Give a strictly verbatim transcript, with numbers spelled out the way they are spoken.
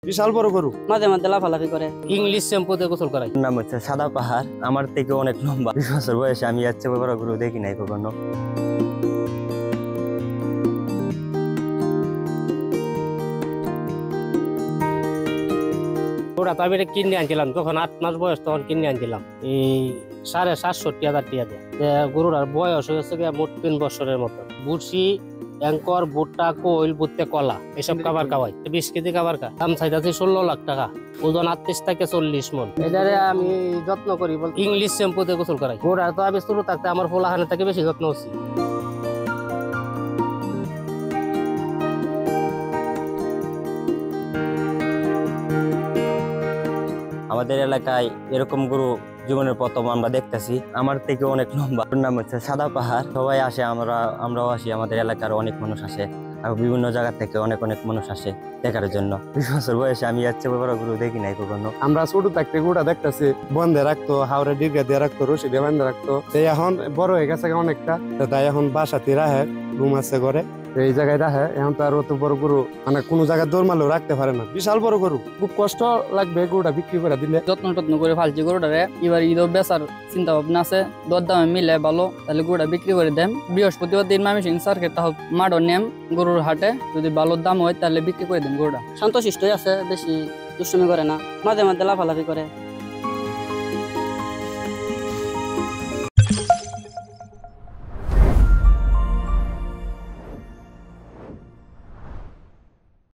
বিশাল বড় গরু, মাঝে মাঝে লাফালাফি করে। ইংলিশ শ্যাম্পুতে গোসল করাই। নাম হচ্ছে সাদা পাহাড়। আমার থেকে অনেক লম্বা, বিশ বছর বয়সে আমি এর চেয়ে বড় গরু দেখি নাই কখনো। ওরা তো আমি এটা কিনে আনছিলাম যখন আট মাস বয়স, তখন কিনে আনছিলাম এই সাড়ে সাতষট্টি হাজার টিয়া দিয়ে। গরুর আর বয়স হয়েছে গিয়ে মোট তিন বছরের মতো। বুসি, অ্যাঙ্কর, ভুট্টা, কোয়েল, বুটতে কলা এসব খাবার খাওয়াই। বিশ কেজি খাবার খা, দাম চাইতেছে ষোলো লাখ টাকা, ওজন আটত্রিশ থেকে চল্লিশ মন। এটারে আমি যত্ন করি বলতে ইংলিশ শ্যাম্পুতে গোসল করাই। গরুর তো আমি শুরু থাকতে আমার পোলাখানে থেকে বেশি যত্ন হচ্ছি। আমাদের এলাকায় এরকম গরু জীবনের প্রথম আমরা দেখতেছি। আমার থেকে অনেক লম্বা। ওর নাম হচ্ছে সাদা পাহাড়। সবাই আসে, আমরা আমরাও আসি, আমাদের এলাকার অনেক মানুষ আসে, আর বিভিন্ন জায়গা থেকে অনেক অনেক মানুষ আসে দেখার জন্য। বিশ বছর বয়সে আমি এর চেয়ে বড় গরু দেখি নাই কখনো। আমরা ছোট থাকতে গরুটা দেখতেছি বন্ধে রাখতো, হাওড়া ডিগা দিয়ে রাখতো, রশি দিয়ে বান্ধে রাখতো। এখন বড় হয়ে গেছে অনেকটা, তাই এখন বাসাতে রাখে, রুম আছে ঘরে, এই জায়গায় রাখে। এখন তো আর অত বড় গরু মানে কোনো জায়গায় দৌড়মালেও রাখতে পারে না। বিশাল বড় গরু, খুব কষ্ট লাগবে গরুটা বিক্রি করে দিলে। যত্ন টত্ন করে ফালছি গরুটারে। এবার ঈদও বেচার চিন্তা ভাবনা আছে, দর দামে মিলে ভালো, তাহলে গরুটা বিক্রি করে দেন। বৃহস্পতিবার দিন মামিসিং সার্কেট তাহ মাঠও নেম গরুর হাটে, যদি ভালো দাম হয় তাহলে বিক্রি করে দেন গরুটা। শান্তশিষ্টই আছে, বেশি দুষ্টুমি করে না, মাঝে মাঝে লাফালাফি করে।